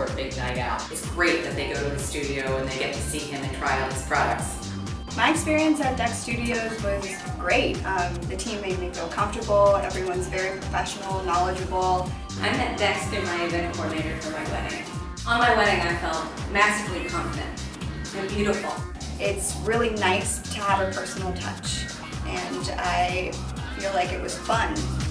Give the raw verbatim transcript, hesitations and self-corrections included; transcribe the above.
for a big night out. It's great that they go to the studio and they get to see him and try out his products. My experience at DEX Studios was great. Um, the team made me feel comfortable, everyone's very professional, knowledgeable. I met DEX through my event coordinator for my wedding. On my wedding I felt massively confident and beautiful. It's really nice to have a personal touch, and I feel like it was fun.